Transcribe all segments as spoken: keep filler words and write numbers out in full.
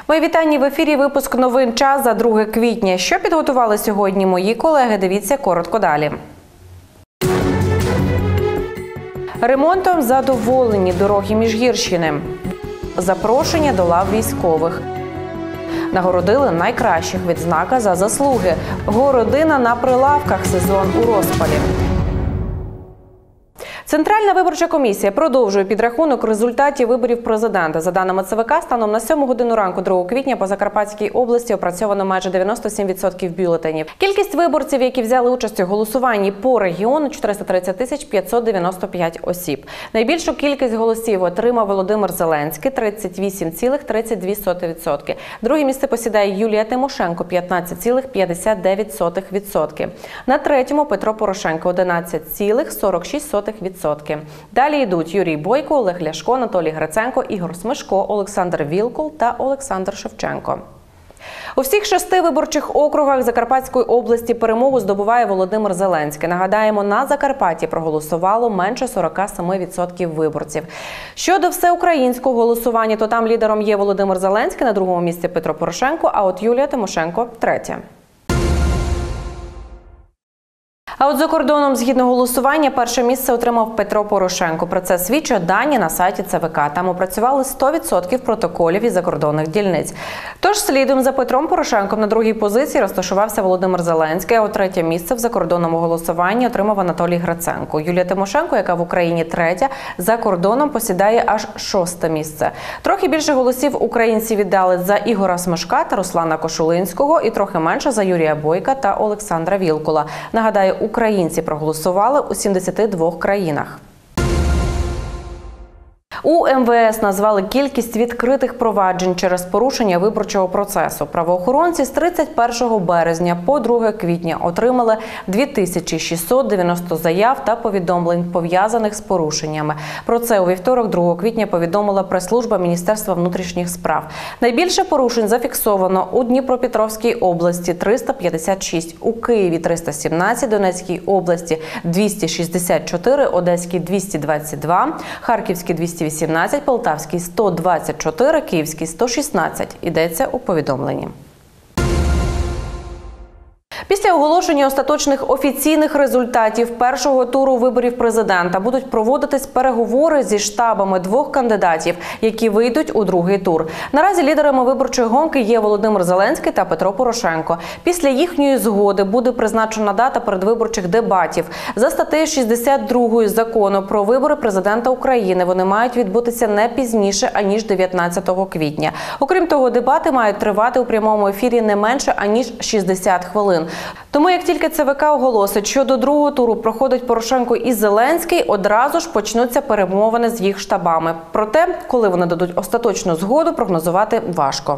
Мої вітання в ефірі. Випуск новин «Час» за друге квітня. Що підготували сьогодні мої колеги? Дивіться коротко далі. Ремонтом задоволені дороги Міжгірщини. Запрошення до лав військових. Нагородили найкращих, відзнака за заслуги. Городина на прилавках, сезон у розпалі. Центральна виборча комісія продовжує підрахунок результатів виборів президента. За даними ЦВК, станом на сьому годину ранку другого квітня по Закарпатській області опрацьовано майже дев'яносто сім відсотків бюлетенів. Кількість виборців, які взяли участь у голосуванні по регіону – чотириста тридцять тисяч п'ятсот дев'яносто п'ять осіб. Найбільшу кількість голосів отримав Володимир Зеленський – тридцять вісім цілих тридцять дві сотих відсотка. Друге місце посідає Юлія Тимошенко – п'ятнадцять цілих п'ятдесят дев'ять сотих відсотка. На третьому – Петро Порошенко – одинадцять цілих сорок шість сотих відсотка. Далі йдуть Юрій Бойко, Олег Ляшко, Анатолій Гриценко, Ігор Смешко, Олександр Вілкул та Олександр Шевченко. У всіх шести виборчих округах Закарпатської області перемогу здобуває Володимир Зеленський. Нагадаємо, на Закарпатті проголосувало менше сорок сім відсотків виборців. Щодо всеукраїнського голосування, то там лідером є Володимир Зеленський, на другому місці Петро Порошенко, а от Юлія Тимошенко – третя. А от за кордоном, згідно голосування, перше місце отримав Петро Порошенко. Про це свідчать дані на сайті ЦВК. Там опрацювали сто відсотків протоколів із закордонних дільниць. Тож слідом за Петром Порошенком на другій позиції розташувався Володимир Зеленський, а от третє місце в закордонному голосуванні отримав Анатолій Гриценко. Юлія Тимошенко, яка в Україні третя, за кордоном посідає аж шосте місце. Трохи більше голосів українці віддали за Ігора Смешка та Руслана Кошулинського і трохи менше за Юрія Бойка та Олександра Вілкула. Нагадаю, українці проголосували у сімдесяти двох країнах. У ем ве ес назвали кількість відкритих проваджень через порушення виборчого процесу. Правоохоронці з тридцять першого березня по друге квітня отримали дві тисячі шістсот дев'яносто заяв та повідомлень, пов'язаних з порушеннями. Про це у вівторок, другого квітня, повідомила прес-служба Міністерства внутрішніх справ. Найбільше порушень зафіксовано у Дніпропетровській області – триста п'ятдесят шість, у Києві – триста сімнадцять, Донецькій області – двісті шістдесят чотири, Одеській – двісті двадцять два, Харківській – двісті вісімнадцять, Полтавський – сто двадцять чотири, Київський – сто шістнадцять. Йдеться у повідомленні. Після оголошення остаточних офіційних результатів першого туру виборів президента будуть проводитись переговори зі штабами двох кандидатів, які вийдуть у другий тур. Наразі лідерами виборчої гонки є Володимир Зеленський та Петро Порошенко. Після їхньої згоди буде призначена дата передвиборчих дебатів. За статтею шістдесят другою закону про вибори президента України вони мають відбутися не пізніше, аніж дев'ятнадцятого квітня. Окрім того, дебати мають тривати у прямому ефірі не менше, аніж шістдесят хвилин. Тому як тільки ЦВК оголосить, що до другого туру проходить Порошенко і Зеленський, одразу ж почнуться перемовини з їх штабами. Проте, коли вони дадуть остаточну згоду, прогнозувати важко.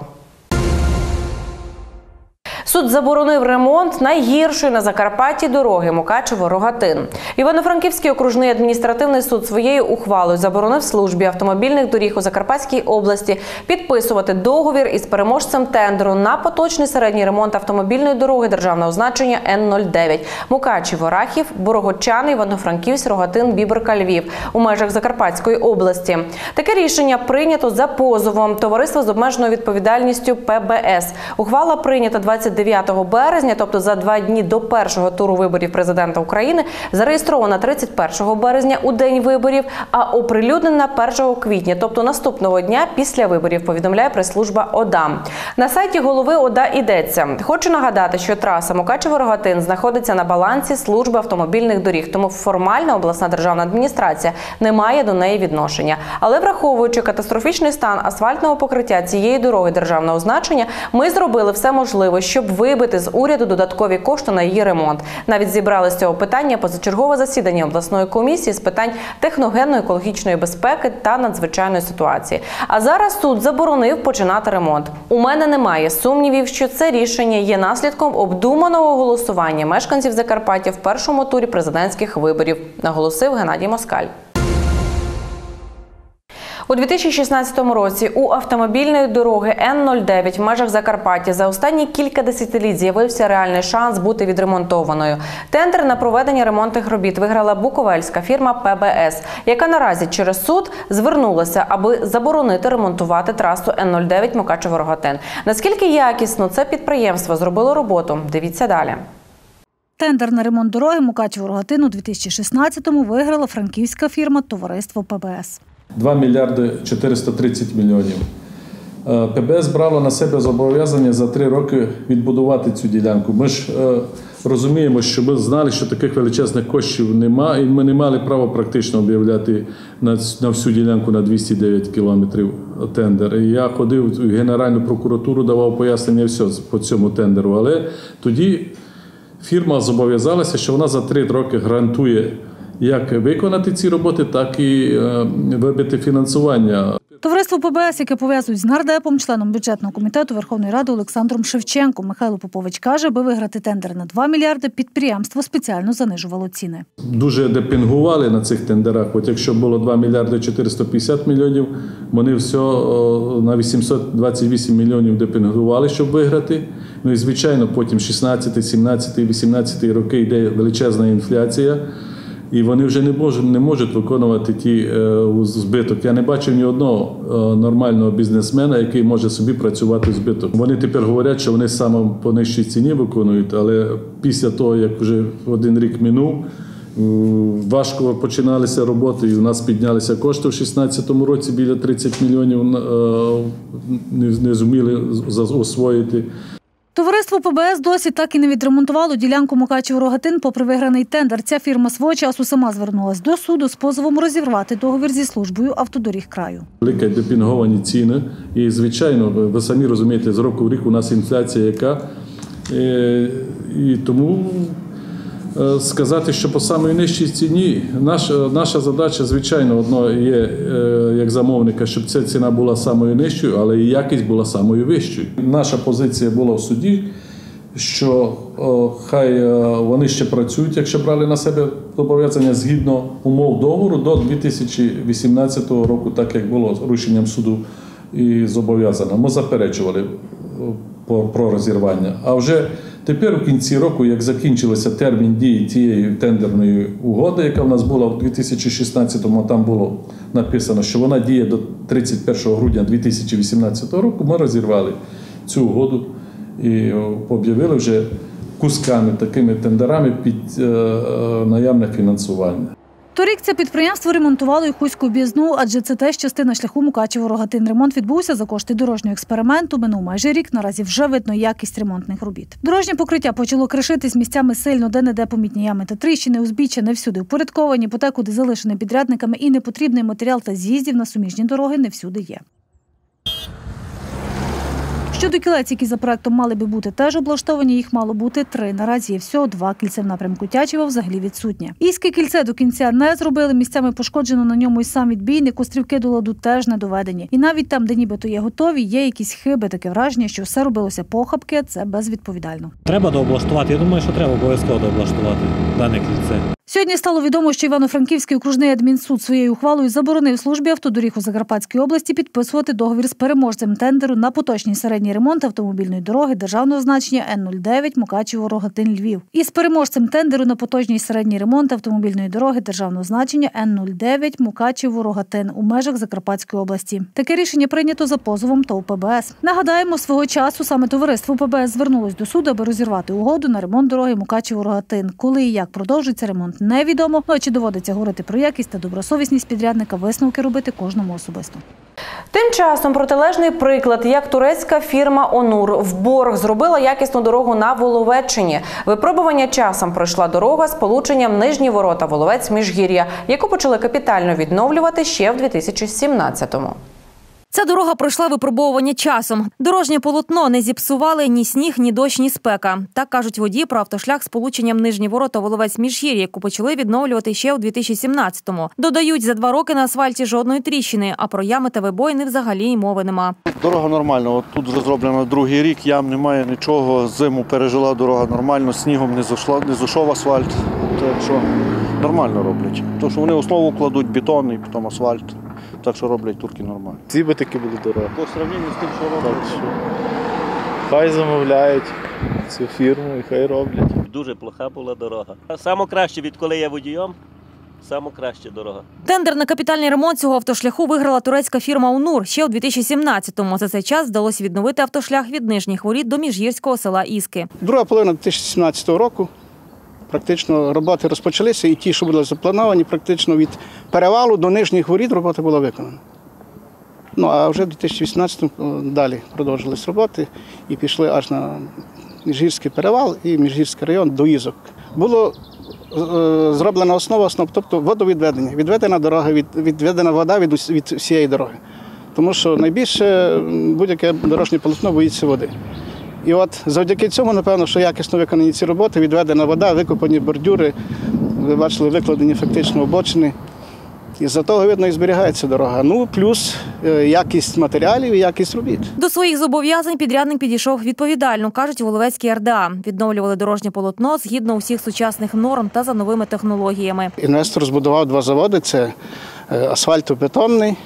Суд заборонив ремонт найгіршої на Закарпатті дороги Мукачево-Рогатин. Івано-Франківський окружний адміністративний суд своєю ухвалою заборонив службі автомобільних доріг у Закарпатській області підписувати договір із переможцем тендеру на поточний середній ремонт автомобільної дороги державного значення Н нуль дев'ять Мукачево-Рахів, Борогочани, Івано-Франківськ, Рогатин, Бібрка, Львів у межах Закарпатської області. Таке рішення прийнято за позовом товариства з обмеженою відповідальністю Пе Бе Ес. Ухвала прийнята двадцять дев'ятого березня, тобто за два дні до першого туру виборів президента України, зареєстрована тридцять першого березня у день виборів, а оприлюднена першого квітня, тобто наступного дня після виборів, повідомляє прес-служба ОДА. На сайті голови ОДА йдеться: хочу нагадати, що траса Мукачево-Рогатин знаходиться на балансі служби автомобільних доріг, тому формально обласна державна адміністрація не має до неї відношення. Але враховуючи катастрофічний стан асфальтного покриття цієї дороги державного значення, ми зробили все можливе, щоб вибити з уряду додаткові кошти на її ремонт. Навіть зібрали з цього питання позачергове засідання обласної комісії з питань техногенно-екологічної безпеки та надзвичайної ситуації. А зараз суд заборонив починати ремонт. У мене немає сумнівів, що це рішення є наслідком обдуманого голосування мешканців Закарпаття в першому турі президентських виборів, наголосив Геннадій Москаль. У дві тисячі шістнадцятому році у автомобільної дороги Н нуль дев'ять в межах Закарпаття за останні кілька десятиліть з'явився реальний шанс бути відремонтованою. Тендер на проведення ремонтних робіт виграла буковельська фірма П Б С, яка наразі через суд звернулася, аби заборонити ремонтувати трасу Н нуль дев'ять Мукачево-Рогатин. Наскільки якісно це підприємство зробило роботу? Дивіться далі. Тендер на ремонт дороги Мукачево-Рогатин у дві тисячі шістнадцятому виграла франківська фірма «Товариство П Б С». два мільярди чотириста тридцять мільйонів. П Б С брала на себе зобов'язання за три роки відбудувати цю ділянку. Ми ж е, розуміємо, що ми знали, що таких величезних коштів немає, і ми не мали права практично об'являти на, на всю ділянку на двісті дев'ять кілометрів тендер. І я ходив в Генеральну прокуратуру, давав пояснення все по цьому тендеру, але тоді фірма зобов'язалася, що вона за три роки гарантує як виконати ці роботи, так і е, вибити фінансування. Товариство П Б С, яке пов'язують з нардепом, членом бюджетного комітету Верховної Ради Олександром Шевченком, Михайло Попович каже, аби виграти тендер на два мільярди, підприємство спеціально занижувало ціни. Дуже депінгували на цих тендерах. От якщо було два мільярди чотириста п'ятдесят мільйонів, вони все на вісімсот двадцять вісім мільйонів депінгували, щоб виграти. Ну і, звичайно, потім шістнадцятий, сімнадцятий, вісімнадцятий роки йде величезна інфляція. І вони вже не можуть, не можуть виконувати ті е, збиток. Я не бачив ні одного е, нормального бізнесмена, який може собі працювати в збиток. Вони тепер говорять, що вони саме по нижчій ціні виконують, але після того, як вже один рік минув, е, важко починалися роботи, і у нас піднялися кошти в шістнадцятому році, біля тридцять мільйонів е, не, не зуміли освоїти. Товариство П Б С досі так і не відремонтувало ділянку Мукачево-Рогатин попри виграний тендер. Ця фірма свого часу сама звернулась до суду з позовом розірвати договір зі службою автодоріг краю. Великі депінговані ціни і, звичайно, ви самі розумієте, з року в рік у нас інфляція яка. І тому сказати, що по самій нижчій ціні, наша, наша задача, звичайно, одно є, як замовника, щоб ця ціна була самою нижчою, але і якість була самою вищою. Наша позиція була в суді, що о, хай о, вони ще працюють, якщо брали на себе зобов'язання згідно умов договору до дві тисячі вісімнадцятого року, так як було рішенням суду і зобов'язано. Ми заперечували про розірвання. А вже тепер у кінці року, як закінчився термін дії тієї тендерної угоди, яка в нас була в дві тисячі шістнадцятому, там було написано, що вона діє до тридцять першого грудня дві тисячі вісімнадцятого року, ми розірвали цю угоду і об'явили вже кусками, такими тендерами під е, е, наявне фінансування. Торік це підприємство ремонтувало Іхуську об'їзну, адже це теж частина шляху Мукачево-Рогатин. Ремонт відбувся за кошти дорожнього експерименту. Минув майже рік, наразі вже видно якість ремонтних робіт. Дорожнє покриття почало кришитись місцями сильно, де-не-де помітні ями та тріщини, узбіччя не всюди впорядковані, подекуди залишені підрядниками і непотрібний матеріал та з'їздів на суміжні дороги не всюди є. Щодо кілець, які за проектом мали би бути теж облаштовані, їх мало бути три. Наразі є всього два. Кільце в напрямку Тячева взагалі відсутнє. Іське кільце до кінця не зробили, місцями пошкоджено на ньому і сам відбійник, острівки до ладу теж не доведені. І навіть там, де нібито є готові, є якісь хиби, таке враження, що все робилося похабки, це безвідповідально. Треба дооблаштувати, я думаю, що треба обов'язково дооблаштувати дане кільце. Сьогодні стало відомо, що Івано-Франківський окружний адмінсуд своєю ухвалою заборонив службі автодоріг у Закарпатській області підписувати договір з переможцем тендеру на поточний середній ремонт автомобільної дороги державного значення Н нуль дев'ять Мукачево-Рогатин-Львів. І з переможцем тендеру на поточний середній ремонт автомобільної дороги державного значення Н нуль дев'ять Мукачево-Рогатин у межах Закарпатської області. Таке рішення прийнято за позовом ТОВ П Б С. Нагадаємо, свого часу саме товариство П Б С звернулось до суду, аби розірвати угоду на ремонт дороги Мукачево-Рогатин. Коли і як продовжується ремонт, невідомо, але чи доводиться говорити про якість та добросовісність підрядника, висновки робити кожному особисто. Тим часом протилежний приклад, як турецька фірма «Онур» в борг зробила якісну дорогу на Воловеччині. Випробування часом пройшла дорога з полученням Нижні Ворота – Воловець-Міжгір'я, яку почали капітально відновлювати ще в дві тисячі сімнадцятому. Ця дорога пройшла випробовування часом. Дорожнє полотно не зіпсували ні сніг, ні дощ, ні спека. Так кажуть водії про автошлях з полученням Нижні Ворота – Воловець-Міжгір'я, яку почали відновлювати ще у дві тисячі сімнадцятому. Додають, за два роки на асфальті жодної тріщини, а про ями та вибоїни взагалі й мови нема. Дорога нормальна. От тут вже зроблено другий рік, ям немає нічого. Зиму пережила дорога нормально, снігом не зійшла, не зійшов асфальт. Так що нормально роблять. Тому що вони основу кладуть, бетон і потім асфальт. Так що роблять турки нормально. Ці би таки були дорогі. По сравненню з тим, що роблять. Так що хай замовляють цю фірму і хай роблять. Дуже плоха була дорога. Саме краще, відколи я водієм, саме краща дорога. Тендер на капітальний ремонт цього автошляху виграла турецька фірма «Унур» ще у дві тисячі сімнадцятому. За цей час вдалося відновити автошлях від Нижніх Воріт до міжгірського села Іски. Друга половина дві тисячі сімнадцятого року практично роботи розпочалися, і ті, що були заплановані, практично від перевалу до Нижніх Воріт робота була виконана. Ну, а вже в дві тисячі вісімнадцятому далі продовжились роботи і пішли аж на Міжгірський перевал і Міжгірський район до Ізок. Було е, зроблена основа, основ, тобто водовідведення, відведена дорога, від, відведена вода від, від всієї дороги. Тому що найбільше будь-яке дорожнє полотно боїться води. І от завдяки цьому, напевно, що якісно виконані ці роботи, відведена вода, викопані бордюри, ви бачили, викладені фактично обочини. І за того, видно, і зберігається дорога. Ну, плюс якість матеріалів і якість робіт. До своїх зобов'язань підрядник підійшов відповідально, кажуть в Воловецькій ар де а. Відновлювали дорожнє полотно згідно усіх сучасних норм та за новими технологіями. Інвестор збудував два заводи. Це асфальтобетонний.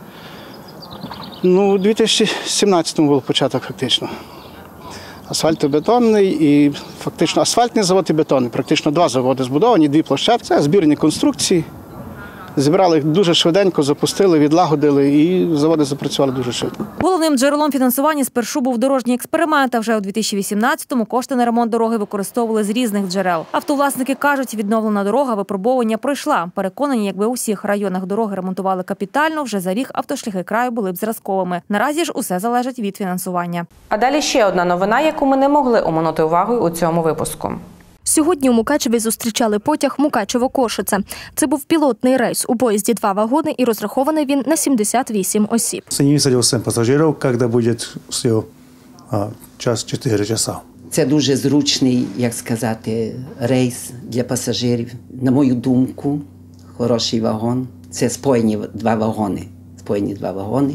Ну, у дві тисячі сімнадцятому був початок фактично. Асфальтобетонний і фактично асфальтний завод і бетонний. Практично два заводи збудовані, дві площадки. Це збірні конструкції. Зібрали їх дуже швиденько, запустили, відлагодили і заводи запрацювали дуже швидко. Головним джерелом фінансування спершу був дорожній експеримент, а вже у дві тисячі вісімнадцятому кошти на ремонт дороги використовували з різних джерел. Автовласники кажуть, відновлена дорога випробовування пройшла. Переконані, якби у всіх районах дороги ремонтували капітально, вже за рік автошляхи краю були б зразковими. Наразі ж усе залежить від фінансування. А далі ще одна новина, яку ми не могли оминути увагою у цьому випуску. Сьогодні у Мукачеві зустрічали потяг Мукачево-Кошице. Це був пілотний рейс. У поїзді два вагони і розрахований він на сімдесят вісім осіб. Сьогодні висадив пасажирів, коли буде все, час чотири часа. Це дуже зручний, як сказати, рейс для пасажирів. На мою думку, хороший вагон. Це споєні два вагони. Споєні два вагони.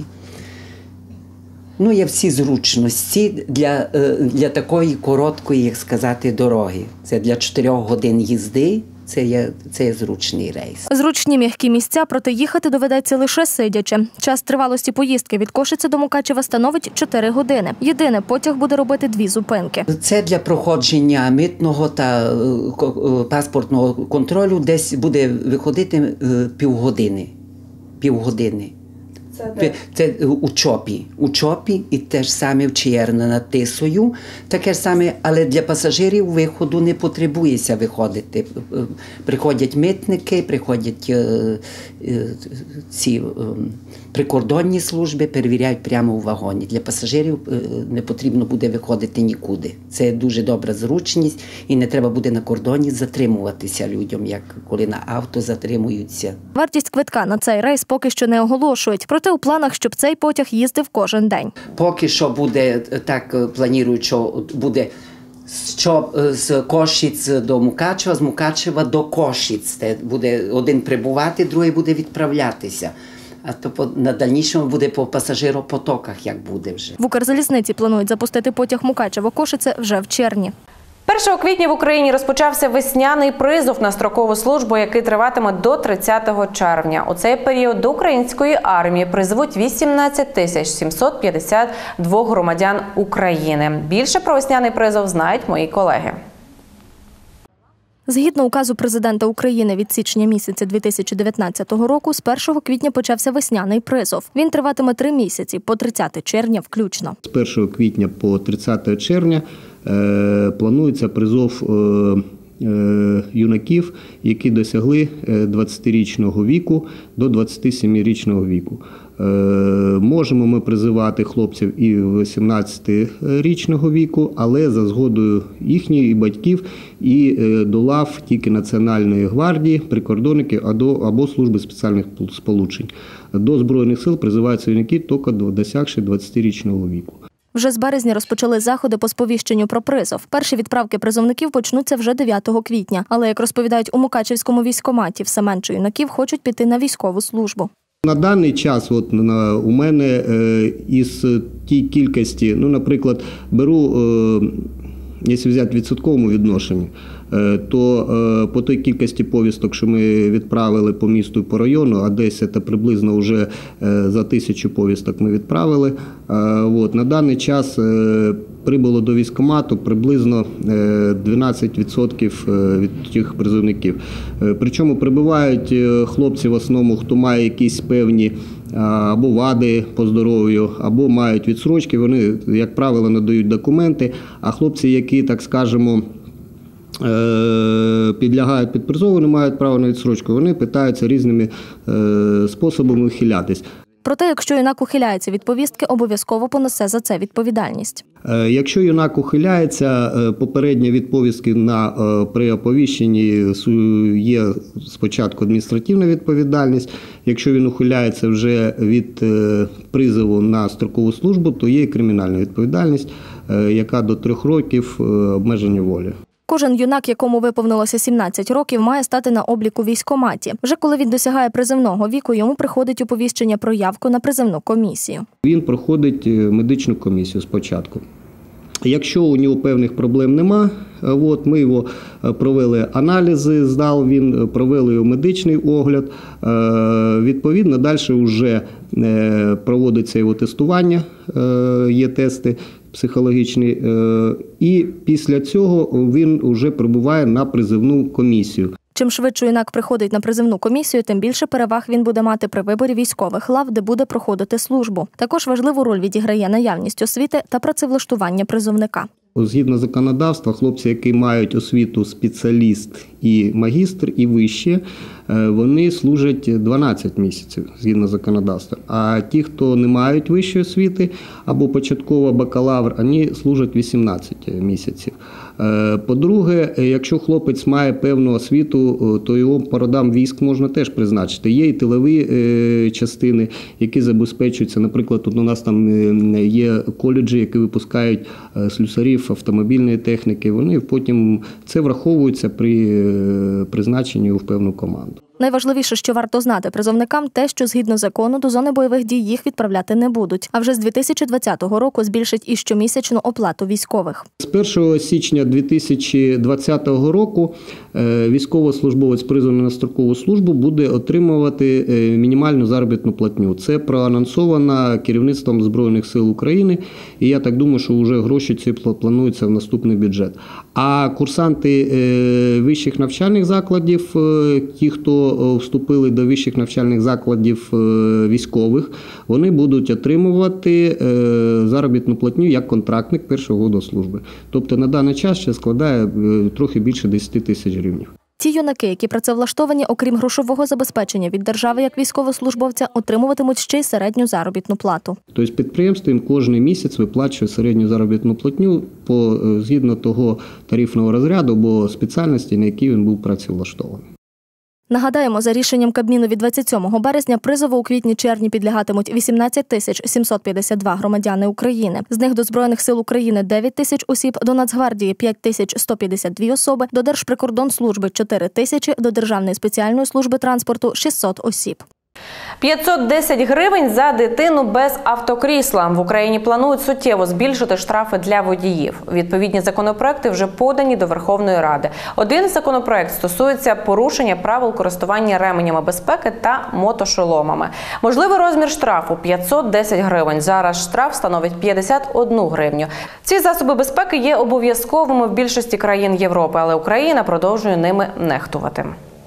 Ну, є всі зручності для, для такої короткої, як сказати, дороги. Це для чотирьох годин їзди, це є, це є зручний рейс. Зручні м'які місця, проте їхати доведеться лише сидячи. Час тривалості поїздки від Кошиці до Мукачева становить чотири години. Єдине, потяг буде робити дві зупинки. Це для проходження митного та паспортного контролю десь буде виходити півгодини. Півгодини. Це, це у Чопі. У Чопі і те ж саме в Чиєрна над Тисою. Таке ж саме, але для пасажирів виходу не потребується виходити. Приходять митники, приходять е, е, ці е, прикордонні служби, перевіряють прямо у вагоні. Для пасажирів е, не потрібно буде виходити нікуди. Це дуже добра зручність і не треба буде на кордоні затримуватися людям, як коли на авто затримуються. Вартість квитка на цей рейс поки що не оголошують. Проте у планах, щоб цей потяг їздив кожен день. Поки що буде, так планують, що буде з Кошиць до Мукачева, з Мукачева до Кошиць. Це буде один прибувати, другий буде відправлятися. А то на дальнішому буде по пасажиропотоках, як буде вже. В Укрзалізниці планують запустити потяг Мукачево-Кошице вже в червні. першого квітня в Україні розпочався весняний призов на строкову службу, який триватиме до тридцятого червня. У цей період до української армії призвуть вісімнадцять тисяч сімсот п'ятдесят два громадян України. Більше про весняний призов знають мої колеги. Згідно указу президента України від січня місяця дві тисячі дев'ятнадцятого року, з першого квітня почався весняний призов. Він триватиме три місяці, по тридцяте червня включно. З першого квітня по тридцяте червня е, планується призов е, е, юнаків, які досягли двадцятирічного віку до двадцятисемирічного віку. Е, можемо ми призивати хлопців і вісімнадцятирічного віку, але за згодою їхніх батьків і е, до лав тільки Національної гвардії, прикордонників або, або служби спеціальних сполучень. До Збройних сил призиваються юнаки тільки досягши двадцятирічного віку. Вже з березня розпочали заходи по сповіщенню про призов. Перші відправки призовників почнуться вже дев'ятого квітня. Але, як розповідають у Мукачевському військкоматі, все менше юнаків хочуть піти на військову службу. На даний час от, на, у мене е, із тій кількості, ну, наприклад, беру е, якщо взяти в відсотковому відношенні, то по той кількості повісток, що ми відправили по місту і по району, а десь це приблизно вже за тисячу повісток ми відправили, от, на даний час прибуло до військкомату приблизно дванадцять відсотків від тих призовників. Причому прибувають хлопці в основному, хто має якісь певні або вади по здоров'ю, або мають відсрочки, вони, як правило, надають документи, а хлопці, які, так скажемо, підлягають під призову, не мають права на відсрочку, вони питаються різними способами ухилятись. Проте, якщо юнак ухиляється від повістки, обов'язково понесе за це відповідальність. Якщо юнак ухиляється, попередня від повістки на, при оповіщенні є спочатку адміністративна відповідальність. Якщо він ухиляється вже від призову на строкову службу, то є і кримінальна відповідальність, яка до трьох років обмеження волі. Кожен юнак, якому виповнилося сімнадцять років, має стати на обліку в військкоматі. Вже коли він досягає призовного віку, йому приходить оповіщення про явку на призовну комісію. Він проходить медичну комісію спочатку. Якщо у нього певних проблем нема, от, ми його провели аналізи, здав він, провели його медичний огляд. Відповідно, далі вже проводиться його тестування, є тести психологічні, і після цього він вже прибуває на призовну комісію. Чим швидше юнак приходить на призовну комісію, тим більше переваг він буде мати при виборі військових лав, де буде проходити службу. Також важливу роль відіграє наявність освіти та працевлаштування призовника. Згідно законодавства, хлопці, які мають освіту спеціаліст і магістр, і вище, вони служать дванадцять місяців, згідно законодавства. А ті, хто не мають вищої освіти або початкова бакалавр, вони служать вісімнадцять місяців. По-друге, якщо хлопець має певну освіту, то його по родам військ можна теж призначити. Є і тилові частини, які забезпечуються. Наприклад, тут у нас там є коледжі, які випускають слюсарів автомобільної техніки. Вони потім це враховується при призначенні в певну команду. Найважливіше, що варто знати призовникам, те, що згідно закону до зони бойових дій їх відправляти не будуть. А вже з дві тисячі двадцятого року збільшать і щомісячну оплату військових. З першого січня дві тисячі двадцятого року військовослужбовець, призваний на строкову службу, буде отримувати мінімальну заробітну платню. Це проанонсовано керівництвом Збройних сил України, і я так думаю, що вже гроші ці плануються в наступний бюджет. А курсанти вищих навчальних закладів, ті, хто вступили до вищих навчальних закладів військових, вони будуть отримувати заробітну платню як контрактник першого року служби. Тобто на даний час ще складає трохи більше десять тисяч гривнів. Ті юнаки, які працевлаштовані, окрім грошового забезпечення від держави як військовослужбовця, отримуватимуть ще й середню заробітну плату. Тобто підприємство їм кожен місяць виплачує середню заробітну платню по, згідно того тарифного розряду або спеціальності, на якій він був працевлаштований. Нагадаємо, за рішенням Кабміну від двадцять сьомого березня призову у квітні-червні підлягатимуть вісімнадцять тисяч сімсот п'ятдесят два громадяни України. З них до Збройних сил України – дев'ять тисяч осіб, до Нацгвардії – п'ять тисяч сто п'ятдесят дві особи, до Держприкордонслужби – чотири тисячі, до Державної спеціальної служби транспорту – шістсот осіб. п'ятсот десять гривень за дитину без автокрісла. В Україні планують суттєво збільшити штрафи для водіїв. Відповідні законопроекти вже подані до Верховної Ради. Один законопроект стосується порушення правил користування ременями безпеки та мотошоломами. Можливий розмір штрафу – п'ятсот десять гривень. Зараз штраф становить п'ятдесят одну гривню. Ці засоби безпеки є обов'язковими в більшості країн Європи, але Україна продовжує ними нехтувати.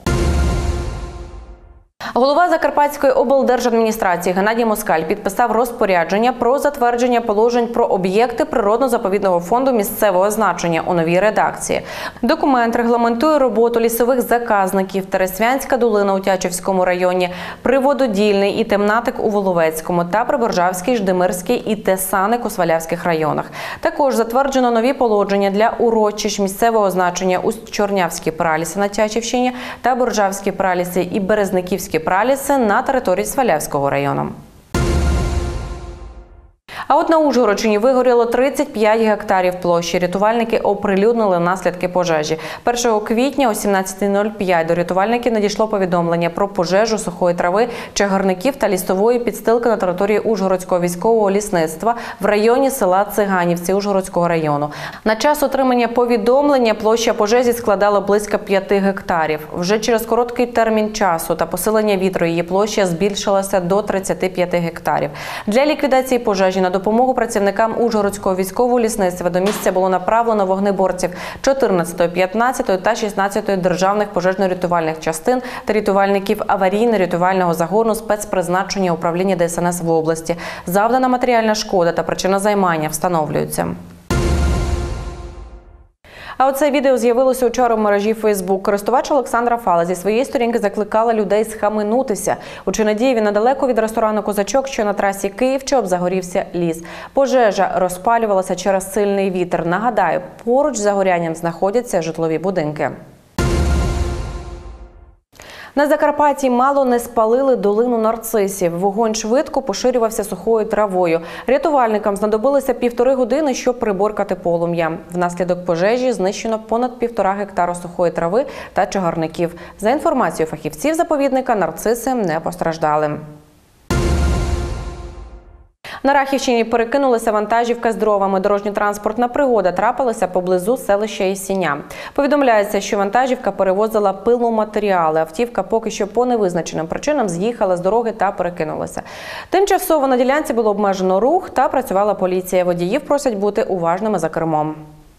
Голова Закарпатської облдержадміністрації Геннадій Москаль підписав розпорядження про затвердження положень про об'єкти природно-заповідного фонду місцевого значення у новій редакції. Документ регламентує роботу лісових заказників Тересвянська долина у Тячівському районі, Привододільний і Темнатик у Воловецькому та Приборжавський, Ждемирський і Тесаник у Свалявських районах. Також затверджено нові положення для урочищ місцевого значення у Чорнявській пралісі на Тячівщині та Боржавській пралісі і Березниківській праліси на території Свалявського району. А от на Ужгородщині вигоріло тридцять п'ять гектарів площі. Рятувальники оприлюднили наслідки пожежі. першого квітня о сімнадцята нуль п'ять до рятувальників надійшло повідомлення про пожежу сухої трави, чагарників та лісової підстилки на території Ужгородського військового лісництва в районі села Циганівці Ужгородського району. На час отримання повідомлення площа пожежі складала близько п'яти гектарів. Вже через короткий термін часу та посилення вітру її площа збільшилася до тридцяти п'яти гектарів. Для ліквідації пожежі на допомогу працівникам Ужгородського військового лісництва до місця було направлено вогнеборців чотирнадцятої, п'ятнадцятої та шістнадцятої державних пожежно-рятувальних частин та рятувальників аварійно-рятувального загону спецпризначення управління Де Ес Ен Ес в області. Завдана матеріальна шкода та причина займання встановлюються. А оце відео з'явилося вчора в мережі Фейсбук. Користувач Олександра Фала зі своєї сторінки закликала людей схаменутися. У Чинадієві недалеко від ресторану «Козачок», що на трасі Київ-Чоп, загорівся ліс. Пожежа розпалювалася через сильний вітер. Нагадаю, поруч з загорянням знаходяться житлові будинки. На Закарпатті мало не спалили долину нарцисів. Вогонь швидко поширювався сухою травою. Рятувальникам знадобилося півтори години, щоб приборкати полум'я. Внаслідок пожежі знищено понад півтора гектару сухої трави та чагарників. За інформацією фахівців заповідника, нарциси не постраждали. На Рахівщині перекинулася вантажівка з дровами. Дорожньо-транспортна пригода трапилася поблизу селища Ісіня. Повідомляється, що вантажівка перевозила пиломатеріали. Автівка поки що по невизначеним причинам з'їхала з дороги та перекинулася. Тимчасово на ділянці було обмежено рух та працювала поліція. Водіїв просять бути уважними за кермом.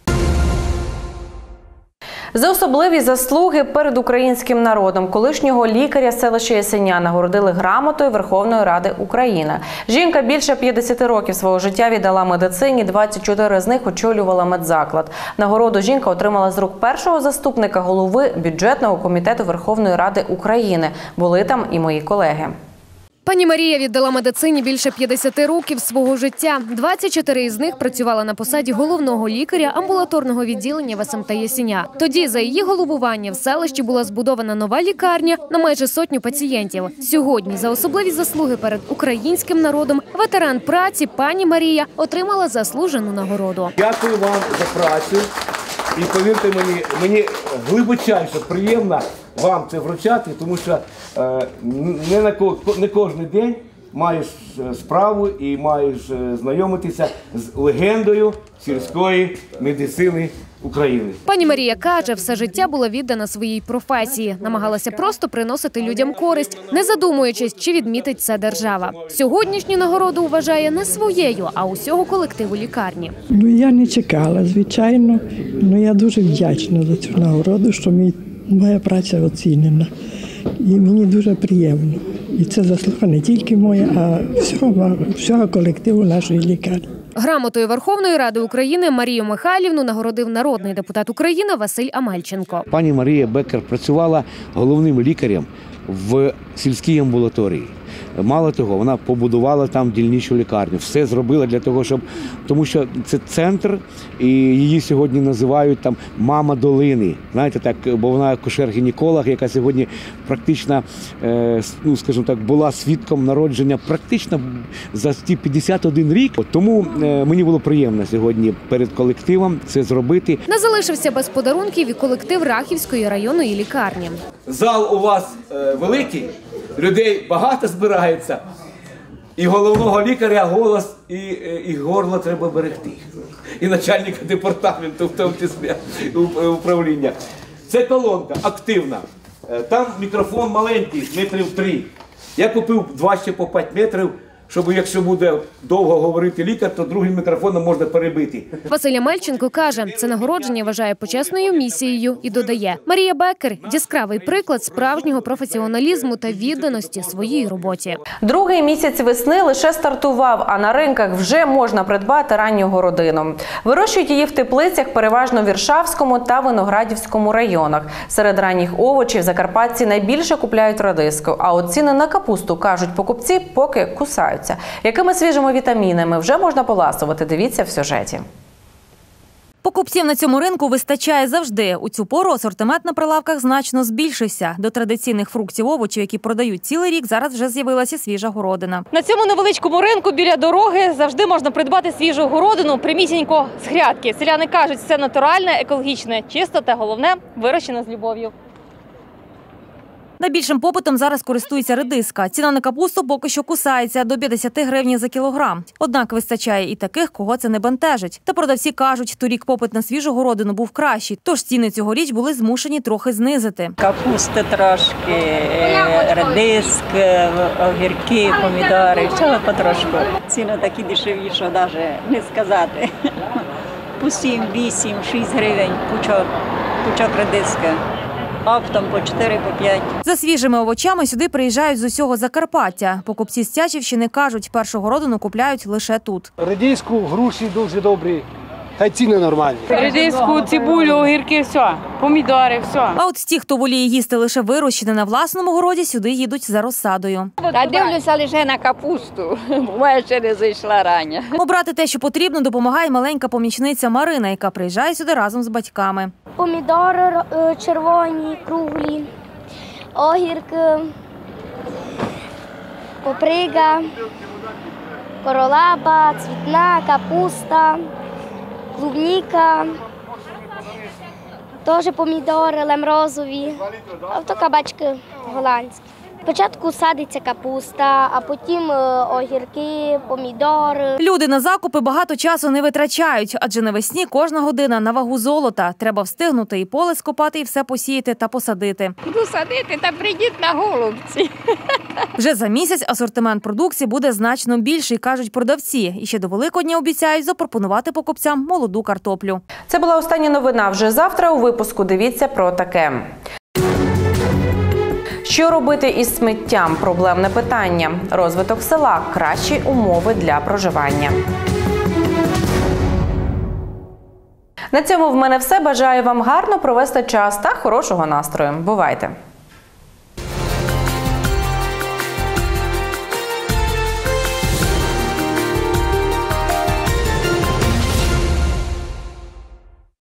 За особливі заслуги перед українським народом колишнього лікаря селища Ісеня нагородили грамотою Верховної Ради України. Жінка більше п'ятдесяти років свого життя віддала медицині, двадцять чотири з них очолювала медзаклад. Нагороду жінка отримала з рук першого заступника голови бюджетного комітету Верховної Ради України. Були там і мої колеги. Пані Марія віддала медицині більше п'ятдесяти років свого життя. двадцять чотири із них працювала на посаді головного лікаря амбулаторного відділення в ес ем те Єсеня. Тоді за її головування в селищі була збудована нова лікарня на майже сотню пацієнтів. Сьогодні за особливі заслуги перед українським народом ветеран праці пані Марія отримала заслужену нагороду. Дякую вам за працю. І повірте мені, мені глибочайше приємно вам це вручати, тому що е, не на не кожен день маєш справу і маєш знайомитися з легендою сільської медицини України. Пані Марія каже, все життя була віддана своїй професії. Намагалася просто приносити людям користь, не задумуючись, чи відмітить це держава. Сьогоднішню нагороду вважає не своєю, а усього колективу лікарні. Ну, я не чекала, звичайно. Ну, я дуже вдячна за цю нагороду, що мій, моя праця оцінена. І мені дуже приємно. І це заслуга не тільки моя, а всього, всього колективу нашої лікарні. Грамотою Верховної Ради України Марію Михайлівну нагородив народний депутат України Василь Амельченко. Пані Марія Беккер працювала головним лікарем в сільській амбулаторії. Мало того, вона побудувала там дільничну лікарню. Все зробила для того, щоб... Тому що це центр, і її сьогодні називають там «мама долини». Знаєте, так, бо вона акушер-гінеколог, яка сьогодні практично, ну, скажімо так, була свідком народження практично за ті п'ятдесят один рік. Тому мені було приємно сьогодні перед колективом це зробити. Не залишився без подарунків і колектив Рахівської районної лікарні. Зал у вас великий. Людей багато збирається, і головного лікаря голос і, і горло треба берегти. І начальника департаменту, в тому числі управління. Це колонка активна. Там мікрофон маленький, метрів три. Я купив два ще по п'ять метрів, щоб якщо буде довго говорити лікар, то другим мікрофоном можна перебити. Василь Амельченко каже, це нагородження вважає почесною місією і додає, Марія Беккер – яскравий приклад справжнього професіоналізму та відданості своїй роботі. Другий місяць весни лише стартував, а на ринках вже можна придбати ранню городину. Вирощують її в теплицях переважно в Іршавському та Виноградівському районах. Серед ранніх овочів закарпатці найбільше купляють редиску, а от ціни на капусту, кажуть покупці, поки кусаються. Якими свіжими вітамінами вже можна поласувати, дивіться в сюжеті. Покупців на цьому ринку вистачає завжди. У цю пору асортимент на прилавках значно збільшився. До традиційних фруктів, овочів, які продають цілий рік, зараз вже з'явилася свіжа городина. На цьому невеличкому ринку біля дороги завжди можна придбати свіжу городину прямісінько з грядки. Селяни кажуть, все натуральне, екологічне, чисто та головне – вирощено з любов'ю. Найбільшим попитом зараз користується редиска. Ціна на капусту поки що кусається – до п'ятдесят гривень за кілограм. Однак вистачає і таких, кого це не бентежить. Та продавці кажуть, торік попит на свіжу городину був кращий, тож ціни цьогоріч були змушені трохи знизити. Капусти трошки, редиск, огірки, помідори, всього потрошку. Ціни такі дешеві, що навіть не сказати. По сім, вісім, шість гривень пучок, пучок редиска. Оптом по чотири, по п'ять. За свіжими овочами сюди приїжджають з усього Закарпаття. Покупці з Тячівщини кажуть, першу городину купляють лише тут. Редиску, груші дуже добрі, та й ціни нормальні. Редиску, цибулю, огірки, все, помідори, все. А от ті, хто воліє їсти лише вирощене на власному городі, сюди їдуть за розсадою. Та дивлюся лише на капусту, моя ще не зайшла рання. Обрати те, що потрібно, допомагає маленька помічниця Марина, яка приїжджає сюди разом з батьками. Помідори червоні, круглі, огірки, коприга, королаба, цвітна, капуста, клубніка, теж помідори лемрозові, а то кабачки голландські. Спочатку садиться капуста, а потім огірки, помідори. Люди на закупи багато часу не витрачають, адже навесні кожна година на вагу золота. Треба встигнути і поле скопати, і все посіяти та посадити. Буду садити та прийдіть на голубці. Вже за місяць асортимент продукції буде значно більший, кажуть продавці. І ще до Великодня обіцяють запропонувати покупцям молоду картоплю. Це була остання новина. Вже завтра у випуску дивіться про таке. Що робити із сміттям? Проблемне питання. Розвиток села. Кращі умови для проживання. На цьому в мене все. Бажаю вам гарно провести час та хорошого настрою. Бувайте!